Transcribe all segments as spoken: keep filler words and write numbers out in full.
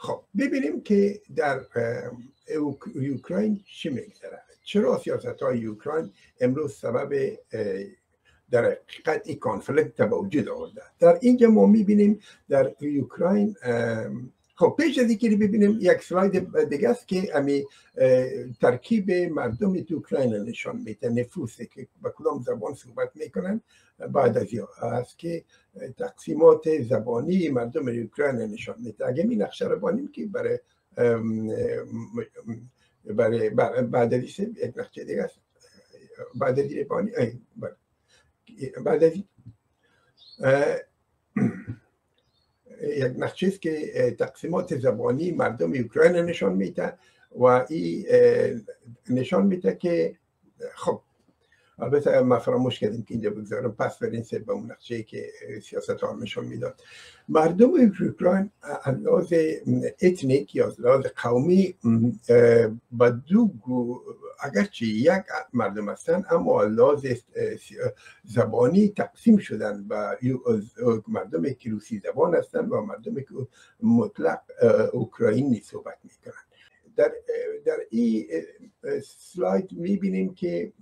خب ببینیم که در اوکراین چی میگذره. چرا سیاست های اوکراین امروز سبب در حقیقت این کانفلیکت به وجود آورده؟ در اینجا ما میبینیم در اوکراین، خب پیش از اینکه ببینیم یک سلاید دیگه است که امی ترکیب مردم تو اوکراین نشان میده، نفوسی که به کدام زبان صحبت میکنن. بعد از این است که تقسیمات زبانی مردم اوکراین نشان میده. اگه می نقشه رو بانیم که برای برای بعد از یک نقشه دیگه است، بعد از این بانی بعد از یک نقشه است که تقسیمات زبانی مردم اوکراین نشان میده و این نشان میده که خب البته ما فراموش کردیم که اینجا بگذارم، پس برین سر به اون نقشه که سیاست ها نشان میداد. مردم اوکراین از لحاظ اتنیک یا از لحاظ قومی با دو اگرچه یک مردم هستند، اما از لحاظ زبانی تقسیم شدن و مردم که روسی زبان هستند و مردم که مطلق اوکراینی صحبت میکنند. در در این سلاید میبینیم که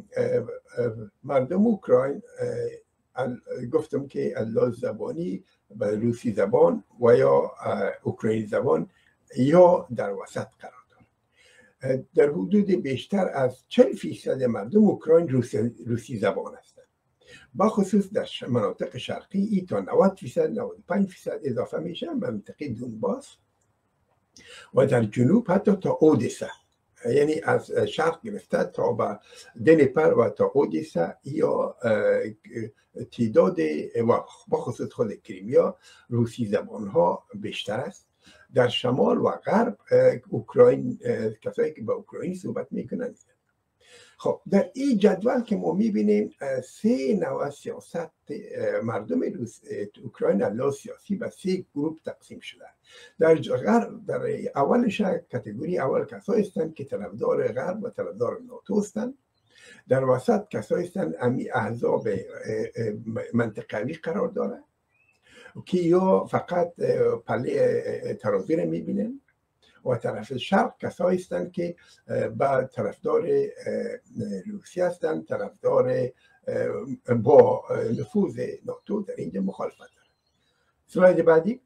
مردم اوکراین گفتم که از لحاظ زبانی به روسی زبان و یا اوکراینی زبان یا در وسط قرار دارند. در حدود بیشتر از چهل فیصد مردم اوکراین روسی, روسی زبان هستند. با خصوص در مناطق شرقی ای تا نود فیصد نود و پنج فیصد اضافه میشه به منطقه دونباس و در جنوب حتی تا اودسا، یعنی از شرق گرفته تا به دنیپر و تا اودسا یا تعداد و بخصوص خود کریمیا روسی زبان ها بیشتر است. در شمال و غرب اوکراین، کسایی که با اوکراینی صحبت میکنند. خب در این جدول که ما میبینیم سه نوع سیاست مردم اوکراین علاوه سیاسی به سه گروه تقسیم شده. در غرب در اولش کاتگوری اول کسایی هستند که طرفدار غرب و طرفدار ناتو هستند. در وسط کسایی هستند امی احزاب منطقوی قرار دارند که یا فقط پله ترازی را میبینند و طرف شرق کسایی هستند که با طرفدار روسیه هستند، طرفدار با نفوذ ناتو در اینجا مخالفت دارند. سلاید بعدی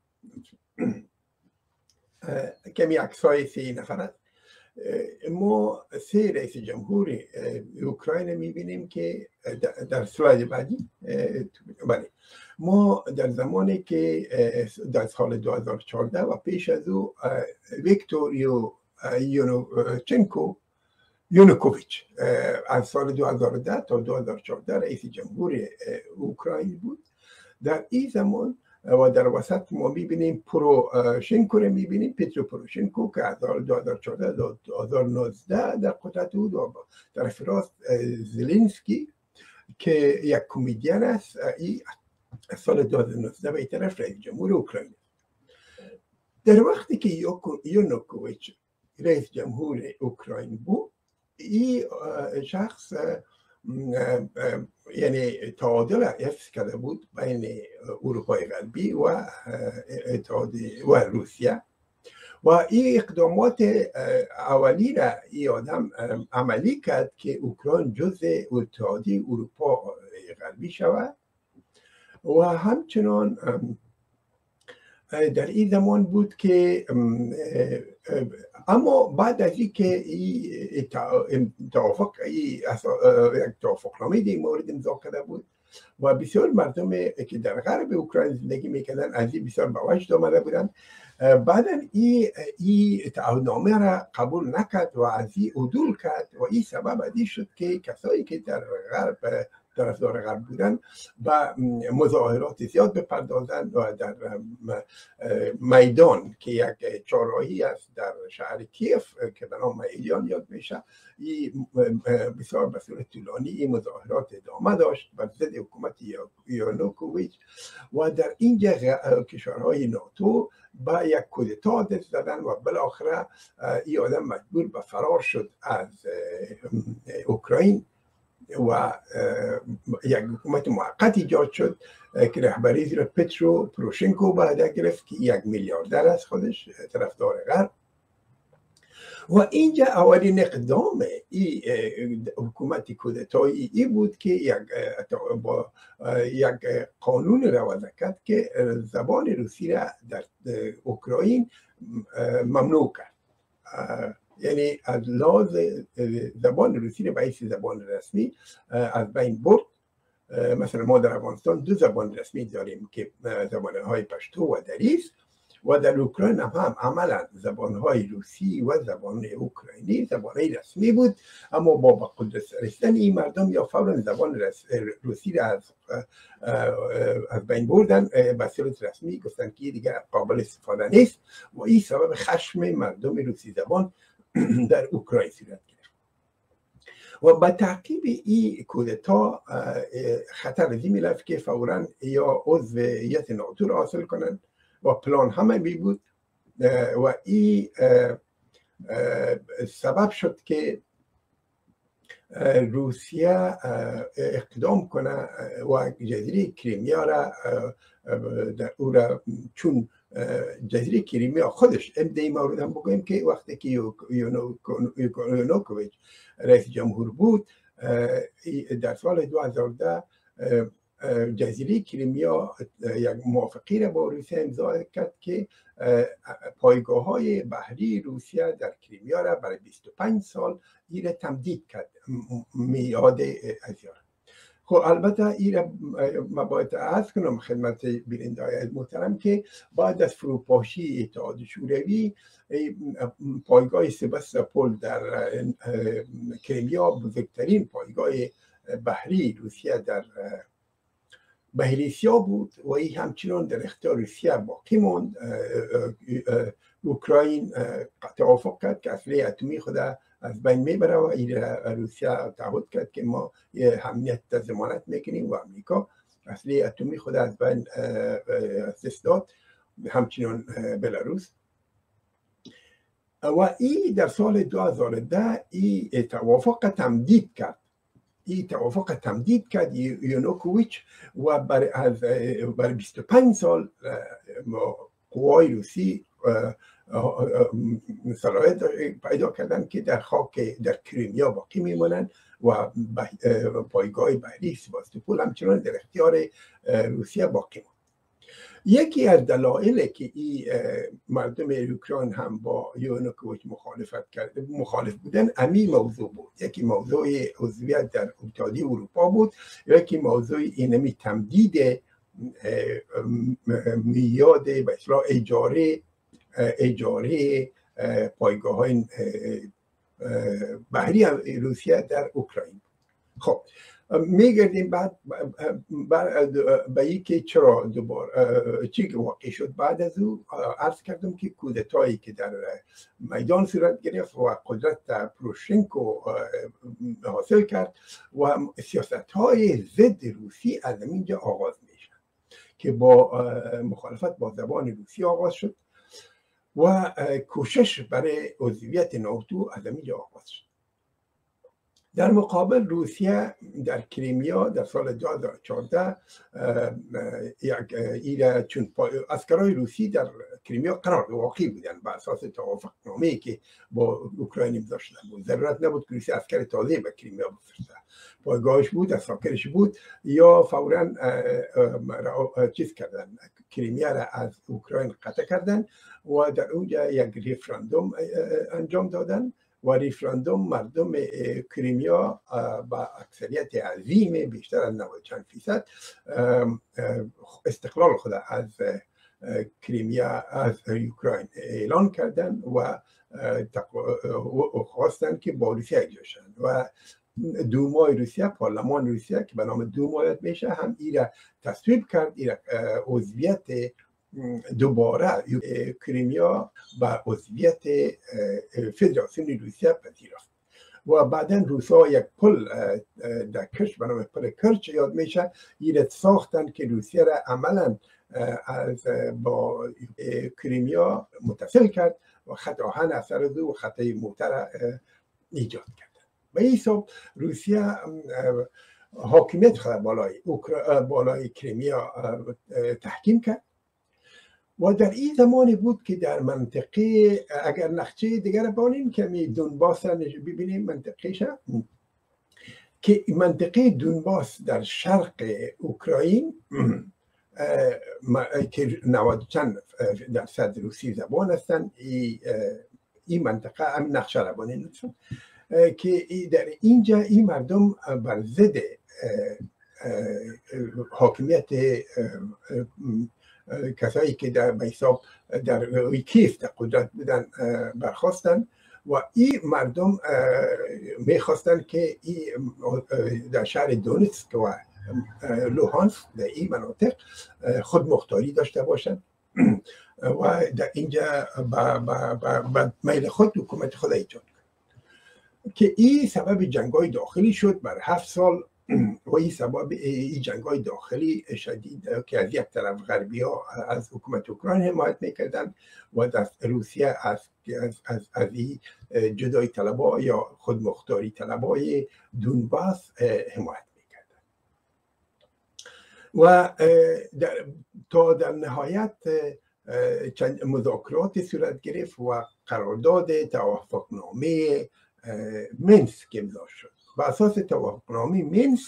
کمی عکسای سه نفر است. ما سه رئیس جمهور اوکراین میبینیم که در سلاید بعدی بله ما در زمانی که در سال دو هزار و چهارده و پیش از او ویکتور یونوچنکو یونوکوویچ از سال دو هزار و ده تا دو هزار و چهارده رئیس جمهور اوکراین بود. در این زمان و در وسط ما میبینیم پروشنکو رو میبینیم، پترو پروشنکو که از سال دو هزار و چهارده تا دو هزار و نوزده در قدرت بود و در راست زلنسکی که یک کمدین است، این سال دو هزار و نوزده به طرف رئیس جمهور اوکراین. در وقتی که یونوکوویچ رئیس جمهور اوکراین بود، این شخص یعنی تعادل حفظ کرده بود بین اروپای غربی و اتحادیه و روسیه و این اقدامات اولی را این آدم عملی کرد که اوکراین جزء اتحادیه اروپا غربی شود و همچنان در این زمان بود که اما بعد از این که این توافق یک توافقنامه در مورد امضا کرده بود و بسیار مردم که در غرب اوکراین زندگی میکردن از این بسیار به وجد آمده بودن، بعدا این این تعهدنامه را قبول نکرد و از این عدول کرد و این سبب از این شد که کسایی که در غرب طرفدار غرب بودن و مظاهرات زیاد بپردازند و در میدان که یک چهارراهی است در شهر کیف که به نام ایلیان یاد میشه، این بسیار به صورت طولانی این مظاهرات ادامه داشت بر ضد حکومت یانوکوویچ و در اینجا کشورهای ناتو با یک کودتا دست زدن و بالاخره این آدم مجبور به فرار شد از اوکراین و یک حکومت موقت ایجاد شد که رهبری زیر پترو پروشنکو بعد گرفت که یک میلیاردر از خودش طرفدار غرب. و اینجا اولین اقدام این حکومت کودتایی ای بود که یک با یک قانون را وضع کرد که زبان روسی را در اوکراین ممنوع کرد، یعنی از لحاظ زبان روسی را به حیث زبان رسمی از بین برد. مثلا ما در افغانستان دو زبان رسمی داریم که زبانهای پشتو و دری است و در اوکراین هم, هم عملا زبانهای روسی و زبان اوکراینی زبانهای رسمی بود، اما با با قدرت رسیدن این مردم یا فورا زبان روسی را از از بین بردن، به صورت رسمی گفتن که دیگر قابل استفاده نیست و این سبب خشم مردم روسی زبان در اوکراین صورت گرفت. و با تعقیب این کودتا خطر از این می‌رفت که فورا یا عضویت ناتو را حاصل کنند و پلان همه بی بود و این سبب شد که روسیه اقدام کنه و جزیره کریمیا را در او را، چون جزیره کریمیا خودش ابدای مورد هم بگویم که وقتی که یانوکوویچ رئیس جمهور بود در سال دو هزار و ده جزیره کریمیا یک موافقه را با روسیه امضا کرد که پایگاه های بحری روسیه در کریمیا را برای بیست و پنج سال این را تمدید کرد میاد ازیار. خب البته این را ما باید عرض کنم خدمت بینندگان محترم که بعد از فروپاشی اتحاد شوروی پایگاه سباستوپول در کریمیا بزرگترین پایگاه بحری روسیه در بهلیسیا بود و این همچنان در اختیار روسیه باقی ماند. اوکراین توافق کرد که اسلحه اتمی خود از بین میبره و این روسیه تعهد کرد که ما امنیت ضمانت میکنیم و امریکا اسلحه اتمی خود از بین از دست داد، همچنان بلاروس. و این در سال دو هزار و ده این توافق تمدید کرد این توافق تمدید کرد یانوکوویچ و برای از برای بیست و پنج سال قوای روسی صلاحیت پیدا کردن که در خاک در کریمیا باقی میمونن و پایگاه بحری سباستوپول همچنان در اختیار روسیه باقی ماند. یکی از دلایلی که این مردم اوکراین هم با یانوکوویچ مخالفت کرد مخالف بودن امی موضوع بود. یکی موضوع عضویت در اتحادیه اروپا بود، یکی موضوع اینمی تمدید میاد به اصطلاح اجاره اجاره پایگاه های بحری روسیه در اوکراین. خب میگردیم بعد به این که چرا دوباره چی واقع شد. بعد از او عرض کردم که کودتایی که در میدان صورت گرفت و قدرت پروشنکو حاصل کرد و سیاست های ضد روسی از اینجا آغاز میشه که با مخالفت با زبان روسی آغاز شد و کوشش برای عضویت ناتو از اینجا آغاز شد. در مقابل روسیه در کریمیا در سال دو هزار و چهارده یک ایره چون عسکرای روسی در کریمیا قرار واقعی بودن بر اساس توافق نامه‌ای که با اوکراین امضا شده بود. ضرورت نبود که روسیه عسکر تازه به کریمیا بفرسته، پایگاهش بود، اساکرش بود یا فوراً چیز کردن کریمیا را از اوکراین قطع کردن و در اونجا یک رفراندوم انجام دادن و رفراندوم مردم کریمیا با اکثریت عظیم بیشتر از نود چند فیصد استقلال خود از کریمیا از اوکراین اعلان کردن و خواستن که با روسیه اجرا شدن و دومای روسیه، پارلمان روسیه که به نام دومایت میشه، هم ایره تصویب کرد، ایره عضویت دوباره کریمیا با عضویت فدراسیون روسیه پذیرفت و بعدا روسا یک پل در کرچ به نام پل کرچ یاد میشه ایره ساختن که روسیه را عملا از با کریمیا متصل کرد و خط آهن اثر دو و خط موتر ایجاد کرد. و این حساب روسیه حاکمیت خود بالای بالای کریمیا تحکیم کرد و در این زمانی بود که در منطقه، اگر نقشه دیگر بانیم کمی دونباس را ببینیم منطقه شد، که منطقه دونباس در شرق اوکراین که نود چند درصد روسی زبان هستند، این منطقه هم نقشه را بانیم که در اینجا این مردم بر ضد حاکمیت کسایی که در حساب در کیف در قدرت بودن برخواستن و این مردم میخواستن که در شهر دونتسک و لوهانسک در این مناطق خود مختاری داشته باشند و در اینجا با میل خود حکومت خود ایجاد کرد که این سبب جنگ‌های داخلی شد بر هفت سال و این سبب این جنگ‌های داخلی شدید که از یک طرف غربی ها از حکومت اوکراین حمایت میکردن و از روسیه از از از, از این جدای طلبا یا خودمختاری طلبای دونباس حمایت میکردن و در تا در نهایت چند مذاکرات صورت گرفت و قرارداد توافقنامه منسک امضا شد. بر اساس توافقنامه منسک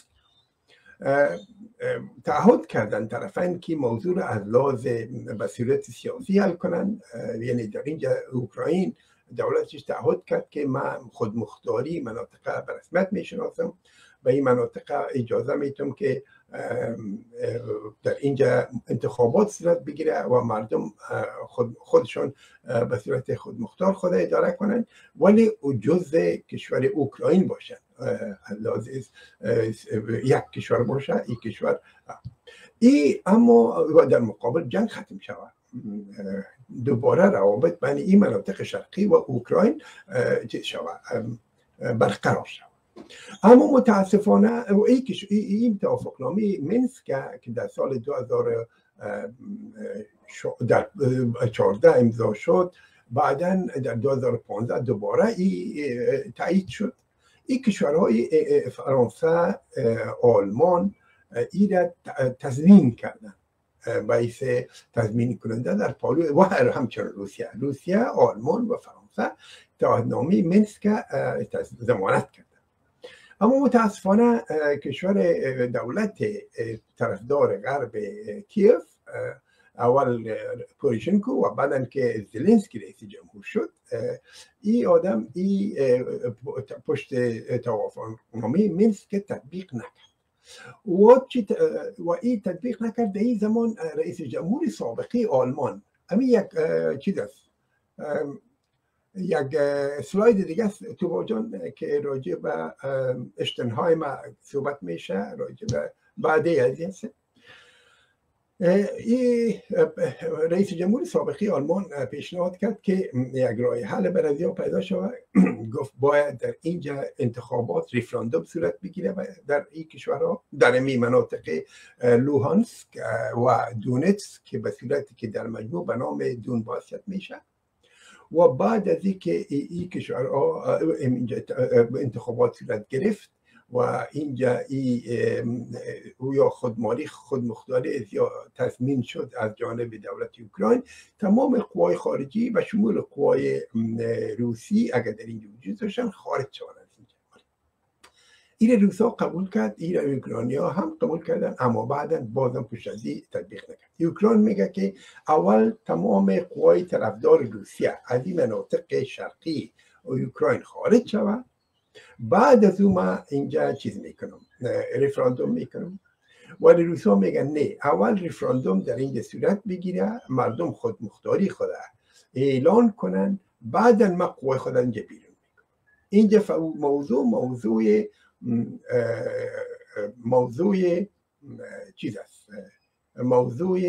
تعهد کردن طرفین که موضوع را از لحاظ به صورت سیاسی حل کنند، یعنی در اینجا اوکراین دولتش تعهد کرد که من خودمختاری مناطق به رسمیت میشناسم و این مناطق اجازه میتونم که در اینجا انتخابات صورت بگیره و مردم خود خودشون به صورت خودمختار خود اداره کنند، ولی جزء کشور اوکراین باشند، لازم یک کشور باشه این کشور ای، اما در مقابل جنگ ختم شود، دوباره روابط بین این مناطق شرقی و اوکراین چیز شود، برقرار شود. اما متاسفانه این توافقنامه منسک که در سال دو هزار و چهارده امضا شد، بعدا در دو هزار و پانزده دوباره این تایید شد. این کشورهای فرانسه، آلمان این را تضمین کردن، باعث تضمین کننده در پالو و همچنین روسیه روسیه آلمان و فرانسه تعهدنامه منسک ضمانت کردن. اما متاسفانه کشور دولت طرفدار غرب کیف، اول پوروشنکو و بعدن که زلنسکی رئیس جمهور شد، این آدم این پشت توافقنامه منسک تطبیق نکرد و و این تطبیق نکرد. در این زمان رئیس جمهور سابقی آلمان، همین یک چیز است، یک سلاید دیگه است تو جان که راجع به اشتنهایم صحبت میشه، راجع به بعدی از این این رئیس جمهور سابقی آلمان پیشنهاد کرد که یک راه حل برای ها پیدا شود. گفت باید در اینجا انتخابات ریفراندوم صورت بگیره در این کشورها، در این مناطق لوهانسک و دونتسک که به صورتی که در مجموع به نام دونباس میشه، و بعد از اینکه این کشورها انتخابات صورت گرفت و اینجا این یا خودماری خودمختاری یا تضمین شد از جانب دولت اوکراین، تمام قوای خارجی و شمول قوای روسی اگر در اینجا وجود داشتن خارج شدن از اینجا. این روسا قبول کرد، این اوکراینیا هم قبول کردن، اما بعدا بازم پشت از این تطبیق نکرد. اوکراین میگه که اول تمام قوای طرفدار روسیه از این مناطق شرقی اوکراین خارج شود، بعد از اون ما اینجا چیز میکنم، ریفراندوم میکنم. ولی روسا میگن نه، اول ریفراندوم در اینجا صورت بگیره، مردم خود مختاری خود اعلان کنن، بعدا ما قوای خود اینجا بیرون میکنم. اینجا موضوع موضوع موضوع چیز است، موضوع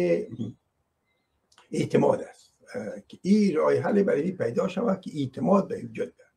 اعتماد است که این راه حل برای پیدا شود که اعتماد به وجود